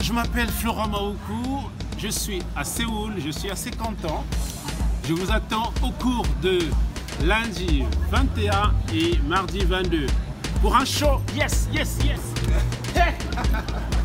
je m'appelle Florent Mahoukou, je suis à Séoul, je suis assez content. Je vous attends au cours de lundi 21 et mardi 22 pour un show. Yes, yes, yes. Hey.